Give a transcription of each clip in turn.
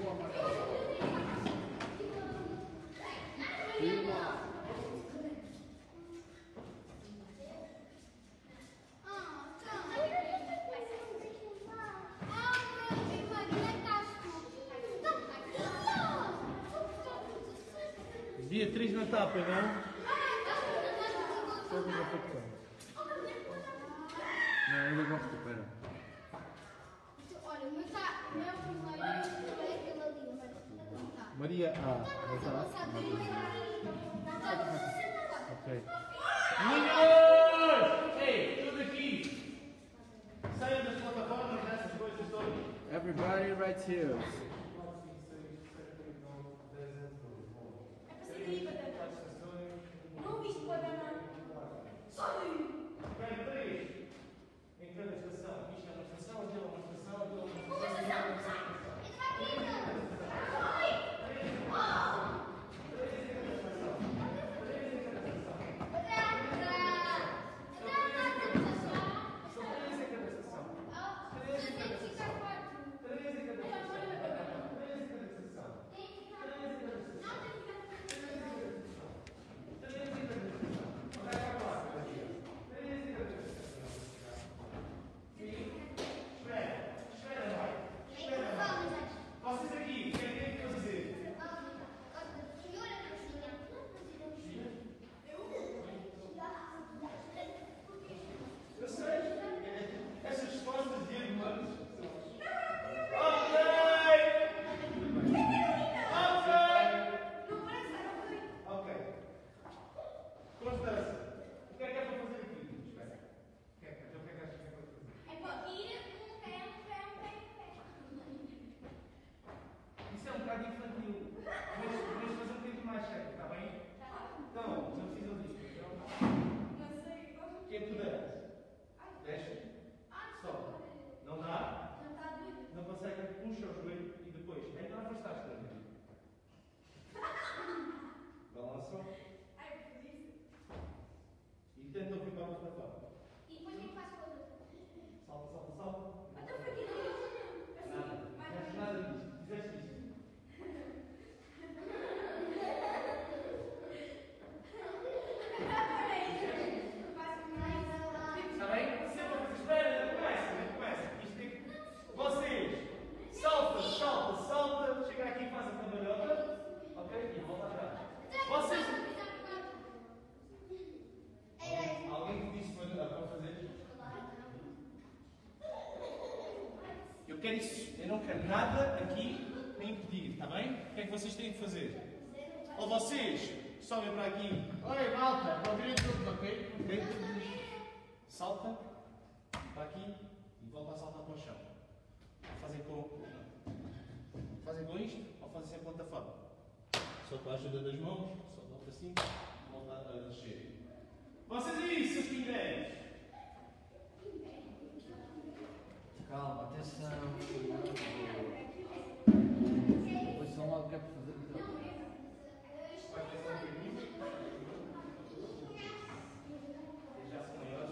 Beatriz não está, pois não? Não, ainda não recupera. Olha, mas está. Não é o primeiro, é aquele ali. Maria A. Ok. Meninos! Ei, tudo aqui! Saiam das plataformas, dessas coisas todas. Everybody right here. Não viste para dar. Sobe! Bem, três. Em cada estação. Isto é uma estação, aquilo é uma estação, aquilo é uma estação. Uma estação, sai! Eu quero isso. Eu não quero nada aqui me impedir, está bem? O que é que vocês têm de fazer? Ou vocês sobem para aqui. Oi, malta, vão vir tudo, ok? Salta para aqui e volta a saltar para o chão. Fazem com isto ou fazem sem plataforma? Só com a ajuda das mãos, só dá para cima, volta a descer. Vocês aí, seus pingueiros! Calma, atenção. Depois são logo que é para fazer. Vai pensar um bocadinho. Já são maiores.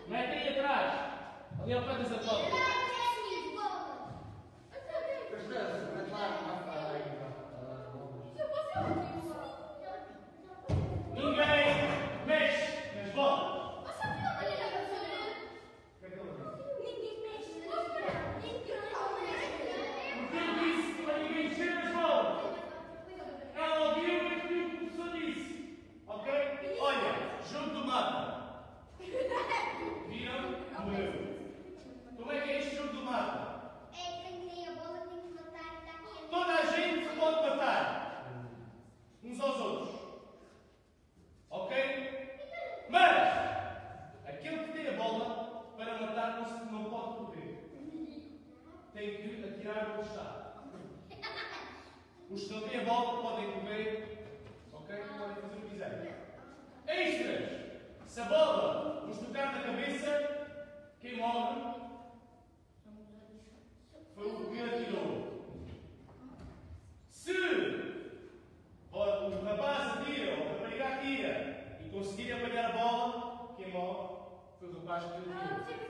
Mete aí atrás. Ali ao pé das abóboras. Ninguém mexe nas bolas. Uns aos outros. Ok? Mas aquele que tem a bola para matar não pode correr. Tem que atirar onde está. Os que não têm a bola podem correr. Ok? Podem fazer o que quiserem. Extras! Se a bola vos tocar na cabeça, quem morre foi o que atirou. Se o rapaz atira, ou a rapariga atira, e conseguir apanhar a bola, quem morre foi o rapaz que atirou.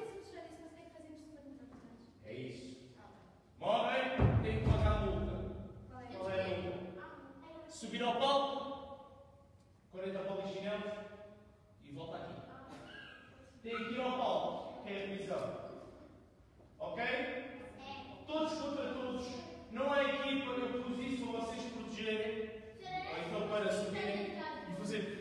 É isso. Morrem, têm que pagar a multa. Qual é a multa? Subir ao palco, 40 polichinelos, e volta aqui. Tem que ir ao palco, que é a divisão. Ok? Todos contra todos. Não há equipa, eu pus isso para vocês protegerem. Ou então para subirem e fazer.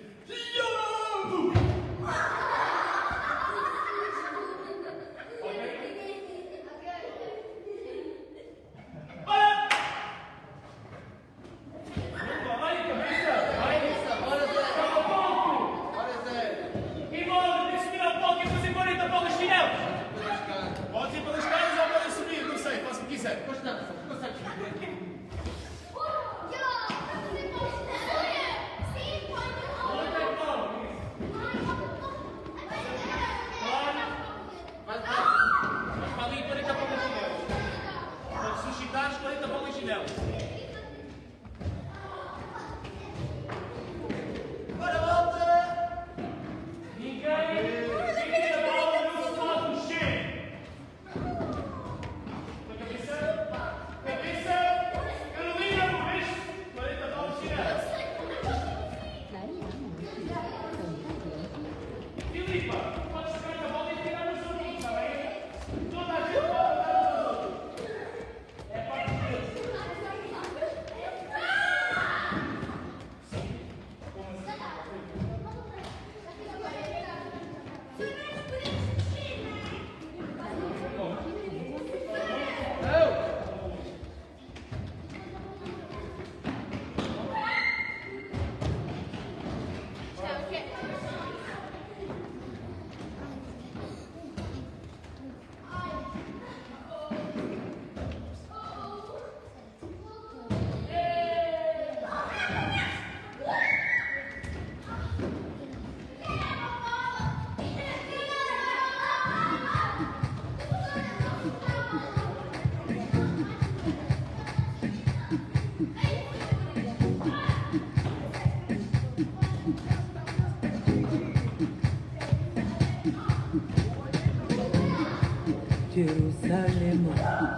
Jerusalem,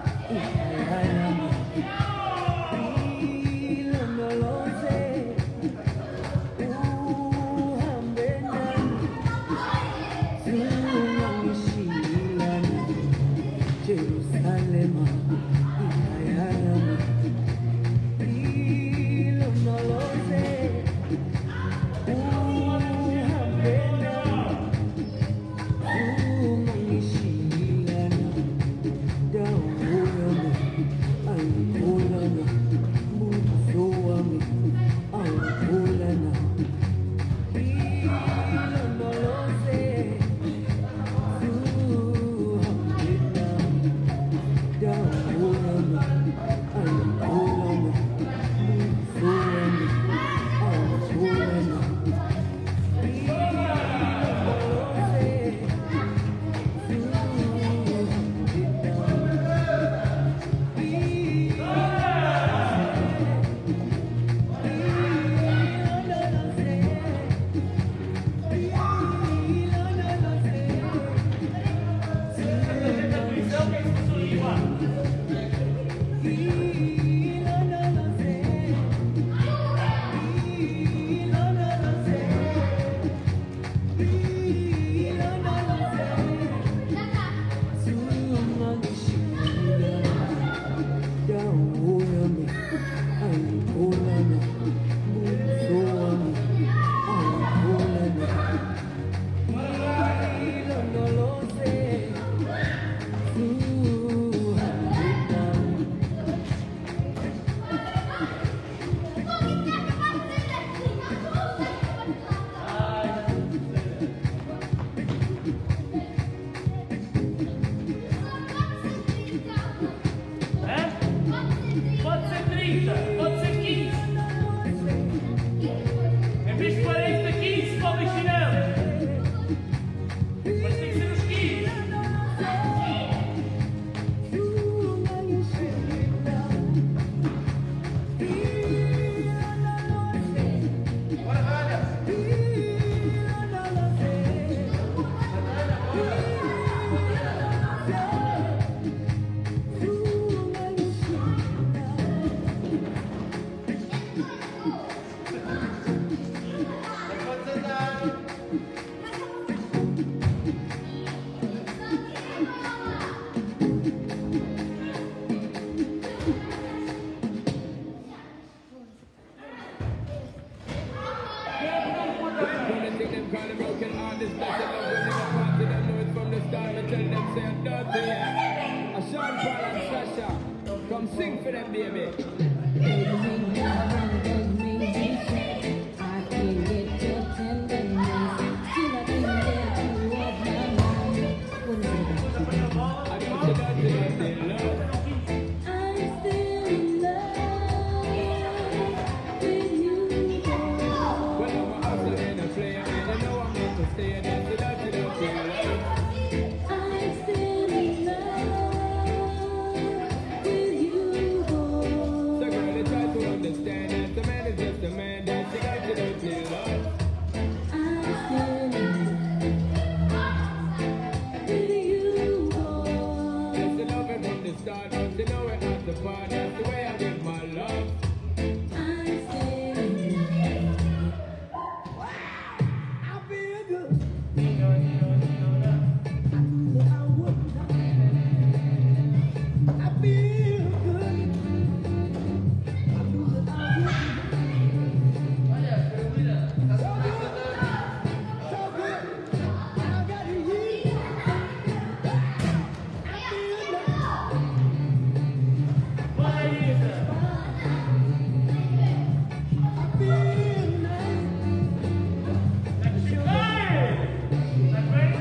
Israel, ilondoloze uhambena zungangishilana. Jerusalem, Israel, ilondoloze uhambena zungangishilana. Don't Sing for them, baby. I can get your tenderness. Still I think that you off my mind. What is it about you? I don't dirty love. I'm still in love with you, boy. Well, I'm a hustler and a player, and I know I'm not to stay. That's the dirty love. I'm still in love with you, boy. So girl, they try to understand that the man is just a man. That's the dirty love. I'm still in love with you, boy. That's the love from the start. Don't you know it at the part? That's the way I give my love. I'm still in love. I feel good. I wouldn't I feel good. I knew that I wouldn't. So good. I got you here. I feel love. Vai, Isa. I feel nice. Hey! That's right.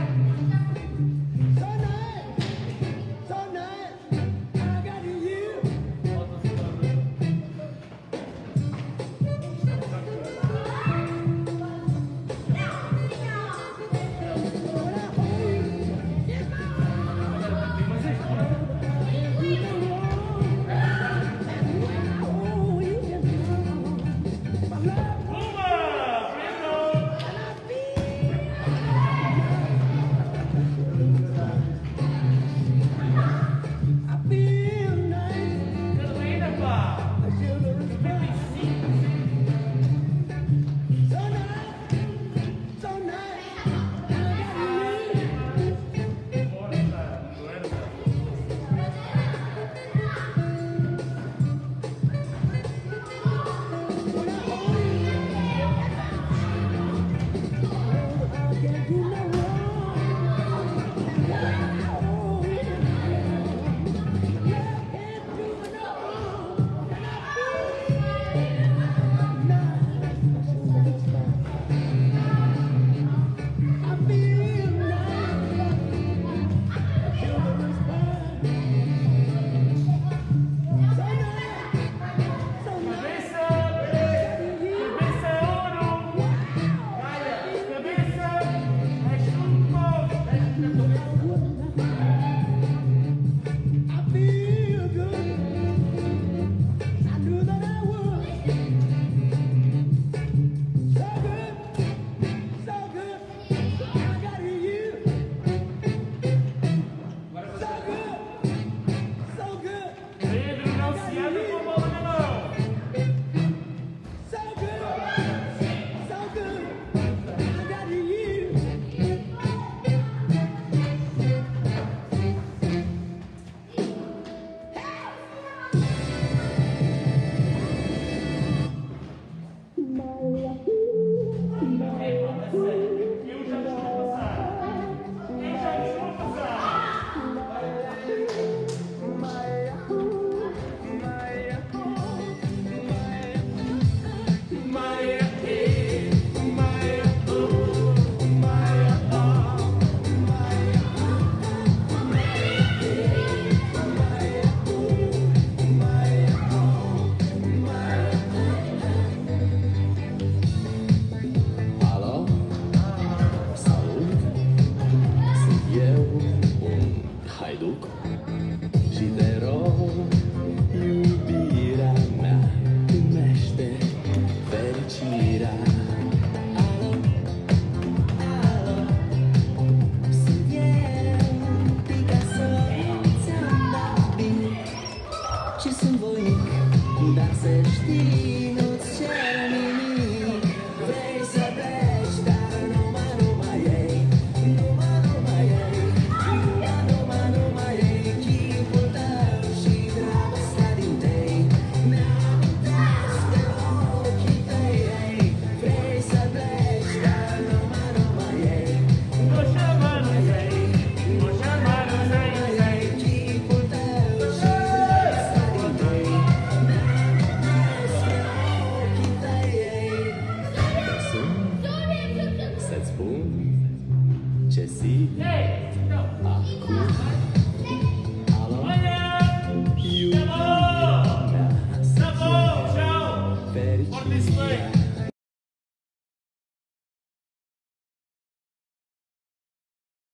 gente assim. Ei, não. Ah,